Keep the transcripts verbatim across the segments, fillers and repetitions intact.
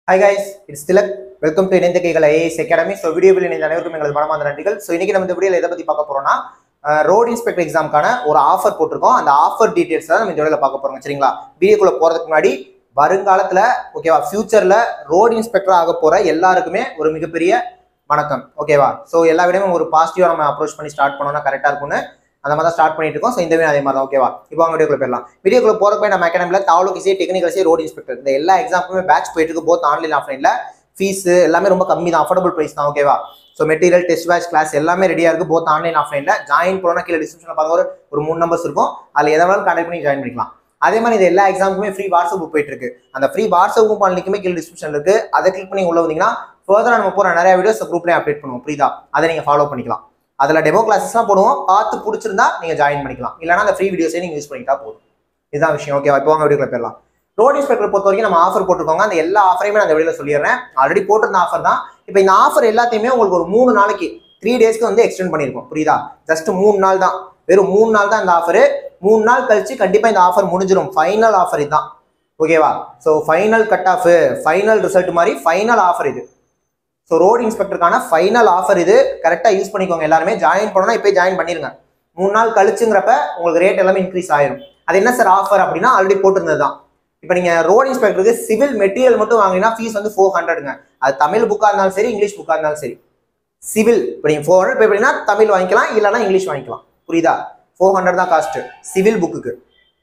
Hi guys, it's Tilak. Welcome to Tnpsc I A S Academy. So video will இந்த அனைவருக்கும் எங்களது மனமார்ந்த நன்றிகள். So இன்னைக்கு நம்ம இந்த வீடியோல எதை பத்தி பார்க்க போறோம்னா ரோட் இன்ஸ்பெக்டர் எக்ஸாம்க்கான ஒரு ஆஃபர் போட்டிருக்கோம். அந்த ஆஃபர் டீடைல்ஸ் தான் நம்ம இந்த வீடியோல பார்க்க போறோம் சரிங்களா? வீடியோக்குள்ள போறதுக்கு முன்னாடி வருங்காலத்துல ஓகேவா ஃபியூச்சர்ல ரோட் இன்ஸ்பெக்டர் ஆக போற எல்லாருக்குமே ஒரு மிகப்பெரிய வணக்கம் ஓகேவா? ஸோ எல்லா விடையும் ஒரு பாசிட்டிவா நம்ம அப்ரோச் பண்ணி ஸ்டார்ட் பண்ணோம்னா கரெக்டா இருக்கும்னு அந்த மாதிரி தான் ஸ்டார்ட் பண்ணிட்டு இருக்கோம். ஸோ இந்த வீடியோ அதே மாதிரி தான் ஓகேவா? இப்போ அவங்க வீடியோக்குள்ள போயிடலாம். வீடியோக்குள்ள போறப்ப நம்ம அகாடமியில் தாவலோகிசி டெக்னிக்கல்சி ரோட் இன்ஸ்பெக்டர் இந்த எல்லா எக்ஸாமுக்குமே பேட்ச் போயிட்டு இருக்கு. போத் ஆன்லைன் ஆஃப்லைன்ல ஃபீஸ் எல்லாமே ரொம்ப கம்மி தான், அஃபோர்டபுள் பிரைஸ் தான் ஓகேவா? So material test batch class எல்லாமே ரெடியா இருக்கு. போத் ஆன்லைன் ஆஃப்லைன்ல ஜாயின் பண்ணா கீழே டிஸ்கிரிப்ஷன்ல பாருங்க ஒரு ஒரு மூணு நம்பர்ஸ் இருக்கும். அதில் எதை வேணாலும் கான்டாக்ட் பண்ணி ஜாயின் பண்ணிக்கலாம். அதே மாதிரி இது எல்லா எக்ஸாமுக்குமே ஃப்ரீ வாட்ஸ்அப் குரூப் போயிட்டு இருக்கு. அந்த ஃப்ரீ வாட்ஸ்அப் குரூப் லிங்க்குமே கீழே டிஸ்கிரிப்ஷன் இருக்கு. அதை கிளிக் பண்ணி உள்ள வந்தீங்கன்னா ஃபர்தரா நம்ம போற நிறைய வீடியோஸ் குரூப்லேயே அப்டேட் பண்ணுவோம். புரியுதா? அதை நீங்க ஃபாலோ பண்ணிக்கலாம். அதுல டெமோ கிளாஸஸ்லாம் போடுவோம். பார்த்து பிடிச்சிருந்தா நீங்க ஜாயின் பண்ணிக்கலாம். இல்லைனா அந்த ஃப்ரீ வீடியோஸே நீங்க யூஸ் பண்ணிட்டா போதும். இதுதான் விஷயம் ஓகேவா? இப்போ வாங்க வீடியோக்குள்ள போயிடலாம். ரோட் இன்ஸ்பெக்டர் பொறுத்த வரைக்கும் நம்ம ஆஃபர் போட்டிருக்கோங்க. அந்த எல்லா ஆஃபரையுமே நான் அந்த வீடியோல சொல்லிடுறேன். ஆல்ரெடி போட்டிருந்த ஆஃபர் தான். இப்போ இந்த ஆஃபர் எல்லாத்தையுமே உங்களுக்கு ஒரு மூணு நாளைக்கு த்ரீ டேஸ்க்கு வந்து எக்ஸ்டெண்ட் பண்ணியிருக்கோம். புரியுதா? ஜஸ்ட் மூணு நாள் தான், வெறும் மூணு நாள் தான் இந்த ஆஃபர். மூணு நாள் கழிச்சு கண்டிப்பா இந்த ஆஃபர் முடிஞ்சிடும். ஃபைனல் ஆஃபர் இதுதான் ஓகேவா? So final cut off, final result மாதிரி ஃபைனல் ஆஃபர் இது. ஸோ ரோட் இன்ஸ்பெக்டருக்கான ஃபைனல் ஆஃபர் இது. கரெக்டாக யூஸ் பண்ணிக்கோங்க. எல்லாருமே ஜாயின் பண்ணணும், இப்போ ஜாயின் பண்ணிருங்க. மூணு நாள் கழிச்சுங்கிறப்ப உங்களுக்கு ரேட் எல்லாமே இன்க்ரீஸ் ஆயிரும். அது என்ன சார் ஆஃபர் அப்படின்னா ஆல்ரெடி போட்டிருந்தது தான். இப்போ நீங்க ரோட் இன்ஸ்பெக்டருக்கு சிவில் மெட்டீரியல் மட்டும் வாங்கினீங்கன்னா ஃபீஸ் வந்து ஃபோர் ஹண்ட்ரடுங்க. அது தமிழ் புக்காக இருந்தாலும் சரி, இங்கிலீஷ் புக்காக இருந்தாலும் சரி. சிவில் இப்போ நீங்கள் ஃபோர் ஹண்ட்ரட் பே பண்ணினா தமிழ் வாங்கிக்கலாம், இல்லைனா இங்கிலீஷ் வாங்கிக்கலாம். புரியுதா? ஃபோர் ஹண்ட்ரட் தான் காஸ்ட் சிவில் புக்குக்கு.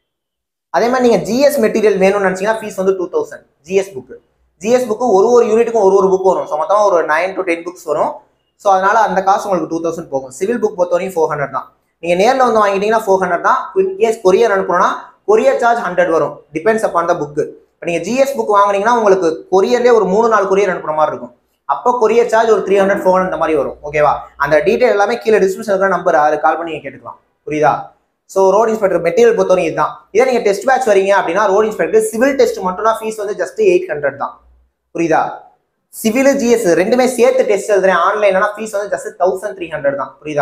அதே மாதிரி நீங்க ஜிஎஸ் மெட்டீரியல் வேணும்னு நினைச்சீங்கன்னா ஃபீஸ் வந்து two thousand. GS book GS book ஒரு ஒரு யூனிட்டுக்கும் ஒரு ஒரு புக் வரும். ஸோ மொத்தம் ஒரு நைன் டு டென் புக்ஸ் வரும். ஸோ அதனால அந்த காசு உங்களுக்கு டூ தௌசண்ட் போகும். சிவில் புக் பொறுத்த வரைக்கும் ஃபோர் ஹண்ட்ரட் தான். நீங்க நேரில் வந்து வாங்கிட்டீங்கன்னா ஃபோர் ஹண்ட்ரட் தான். இன்கேஸ் கொரியர் அனுப்பணும்னா கொரியர் சார்ஜ் ஹண்ட்ரட் வரும். Depends upon the book. இப்போ நீங்க ஜிஎஸ் புக் வாங்கினீங்கன்னா உங்களுக்கு கொரியர்லேயே ஒரு மூணு நாலு கொரியர் அனுப்புற மாதிரி இருக்கும். அப்போ கொரியர் சார்ஜ் ஒரு த்ரீ ஹண்ட்ரட் ஃபோர் ஹண்ட்ரட் இந்த மாதிரி வரும் ஓகேவா? அந்த டீடைல் எல்லாமே கீழே டிஸ்கிரிப்ஷன் இருக்கிற நம்பர் அதில் கால் பண்ணி கேட்டுக்கலாம். புரியுதா? ஸோ ரோட் இன்ஸ்பெக்டர் மெட்டீரியல் பொறுத்தவரைக்கும் இதுதான். இதே நீங்க டெஸ்ட் பேட்ச் வரீங்க அப்படின்னா ரோட் இன்ஸ்பெக்டர் சிவில் டெஸ்ட் மட்டும்னா ஃபீஸ் வந்து ஜஸ்ட் எயிட் ஹண்ட்ரட் தான். புரியுதா? சிவில் ஜிஎஸ் ரெண்டுமே சேர்த்து டெஸ்ட் எழுதுறேன் ஆன்லைன்னா ஃபீஸ் வந்து ஜஸ்ட் தௌசண்ட் த்ரீ ஹண்ட்ரட் தான். புரியுதா?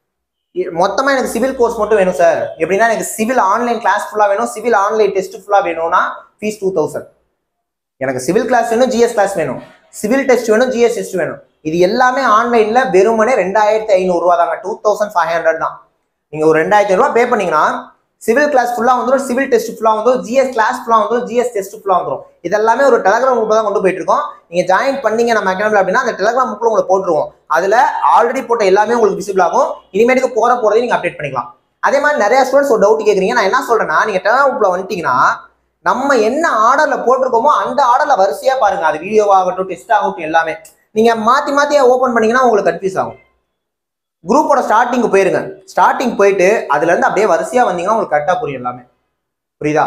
மொத்தமா எனக்கு சிவில் கோர்ஸ் மட்டும் வேணும் சார் எப்படின்னா எனக்கு சிவில் ஆன்லைன் கிளாஸ் ஃபுல்லா வேணும், சிவில் ஆன்லைன் டெஸ்ட் ஃபுல்லா வேணும்னா ஃபீஸ் டூ தௌசண்ட். எனக்கு சிவில் கிளாஸ் வேணும், ஜிஎஸ் கிளாஸ் வேணும், சிவில் டெஸ்ட் வேணும், ஜிஎஸ் டெஸ்ட் வேணும். இது எல்லாமே ஆன்லைன்ல வெறுமனே ரெண்டாயிரத்தி ஐநூறு ரூபா தாங்க. டூ தௌசண்ட் ஃபைவ் ஹண்ட்ரட் தான். நீங்க ஒரு ரெண்டாயிரத்தி ஐநூறு ரூபா பே பண்ணீங்கன்னா சிவில் கிளாஸ் ஃபுல்லா வந்துடும், சிவில் டெஸ்ட் ஃபுல்லா வந்துடும், ஜிஎஸ் கிளாஸ் ஃபுல்லா வந்துடும், ஜிஎஸ் டெஸ்ட் ஃபுல்லா வந்துடும். இதெல்லாமே ஒரு டெலகிராம் குரூப் தான் கொண்டு போயிட்டு இருக்கோம். நீங்க ஜாயின் பண்ணீங்க நம்ம அகாடமில அப்படின்னா அந்த டெலகிராம் குரூப்ல உங்களுக்கு போட்டுருவோம். அதுல ஆல்ரெடி போட்ட எல்லாமே உங்களுக்கு விசிபிள் ஆகும். இனிமேட்டுக்கு போற போறதை நீங்க அப்டேட் பண்ணிக்கலாம். அதே மாதிரி நிறைய ஸ்டூடெண்ட்ஸ் ஒரு டவுட் கேட்குறீங்க. நான் என்ன சொல்றேன்னா நீங்க டெலகிராம் குரூப்ல வந்துட்டீங்கன்னா நம்ம என்ன ஆர்டர்ல போட்டிருக்கோமோ அந்த ஆர்டர்ல வரிசையா பாருங்க. அது வீடியோவாகட்டும் டெஸ்ட் ஆகட்டும் எல்லாமே நீங்க மாத்தி மாத்தி ஓபன் பண்ணீங்கன்னா உங்களுக்கு கன்ஃபியூஸ் ஆகும். குரூப்போட ஸ்டார்டிங் போயிருங்க. ஸ்டார்டிங் போயிட்டு அதுல இருந்து அப்படியே வரிசையா வந்தீங்கன்னா உங்களுக்கு கரெக்டா புரியும் எல்லாமே. புரியுதா?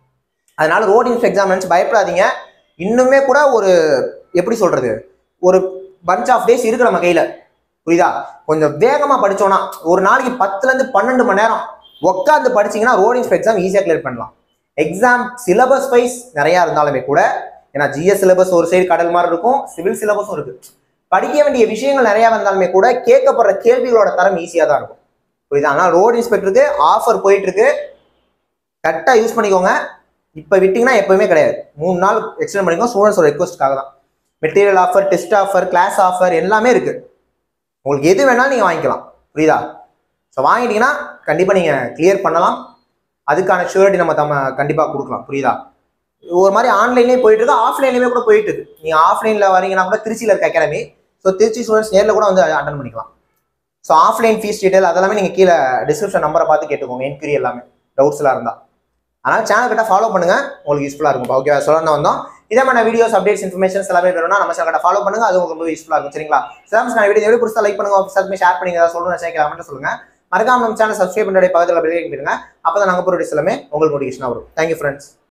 அதனால ரோட் இன்ஸ்பெக்டர் எக்ஸாம் நினைச்சு பயப்படாதீங்க. இன்னுமே கூட ஒரு எப்படி சொல்றது ஒரு பஞ்ச் ஆஃப் டேஸ் இருக்கு நம்ம கையில. புரியுதா? கொஞ்சம் வேகமா படிச்சோம்னா ஒரு நாளைக்கு பத்துல இருந்து பன்னெண்டு மணி நேரம் உட்காந்து படிச்சீங்கன்னா ரோட் இன்ஸ்பெக்டர் எக்ஸாம் ஈஸியா கிளியர் பண்ணலாம். எக்ஸாம் சிலபஸ் வைஸ் நிறைய இருந்தாலுமே கூட ஏன்னா ஜிஎஸ் சிலபஸ் ஒரு சைடு கடல் மாதிரி இருக்கும், சிவில் சிலபஸும் இருக்கு. படிக்க வேண்டிய விஷயங்கள் நிறைய வந்தாலுமே கூட கேட்கப்படுற கேள்விகளோட தரம் ஈஸியா தான் இருக்கும். புரியுதா? ஆனால் ரோட் இன்ஸ்பெக்டருக்கு ஆஃபர் போயிட்டு இருக்கு. கரெக்டா யூஸ் பண்ணிக்கோங்க. இப்ப விட்டீங்கன்னா எப்பவுமே கிடையாது. மூணு நாள் எக்ஸ்டெண்ட் பண்ணிக்கோங்க. ஸ்டூடெண்ட்ஸோட ரெக்வஸ்ட்காக தான். Material offer, test offer, class offer எல்லாமே இருக்கு. உங்களுக்கு எது வேணாலும் நீங்க வாங்கிக்கலாம். புரியுதா? ஸோ வாங்கிட்டீங்கன்னா கண்டிப்பா நீங்க கிளியர் பண்ணலாம். அதுக்கான ஷூரிட்டி நம்ம தம்ம கண்டிப்பா கொடுக்கலாம். புரியுதா? ஒரு மாதிரி ஆன்லைன்லேயே போயிட்டு இருக்கு, ஆஃப்லைன்லேயுமே கூட போயிட்டு இருக்கு. நீங்க ஆஃப்லைன்ல வரீங்கன்னா கூட திருச்சியில இருக்க அகாடமி. ஸோ திருச்சி ஸ்டூடெண்ட்ஸ் நேரில் கூட வந்து அட்டன் பண்ணிக்கலாம். ஸோ ஆஃப்லைன் ஃபீஸ் டீடைல் அதெல்லாமே நீங்கள் கீழே டிஸ்கிரிப்ஷன் நம்பரை பார்த்து கேட்டுக்கோங்க. என்கொயரி எல்லாமே டவுட்ஸ் எல்லாம் இருந்தால். அதனால சேனல் கிட்ட ஃபாலோ பண்ணுங்க, உங்களுக்கு யூஸ்ஃபுல்லாக இருக்கும். ஓகே சொல்ல வந்தோம். இதே மாதிரி வீடியோஸ் அப்டேட்ஸ் இன்ஃபர்மேஷன்ஸ் எல்லாமே வேணும்னா நம்ம சேனல் கிட்ட ஃபாலோ பண்ணுங்க. அது உங்களுக்கு ரொம்ப யூஸ்ஃபுல்லாக இருக்கும். சரிங்களா? சார் வீடியோ எப்படி புதுசாக லைக் பண்ணுங்க, ஆஃபீஸ் ஷேர் பண்ணுங்க, ஏதாவது சொல்லணும் நினைக்கிறேன் சொல்லுங்க. மறக்காம நம்ம சேனல் சப்ஸ்கிரைப் பண்ணுற பக்கத்தில் பெல் ஐக்கன் பண்ணுங்க. அப்போ தான் நாங்கள் போகிற வீடியோஸ் எல்லாமே உங்களுக்கு நோட்டிஃபிகேஷன் வரும். Thank you friends.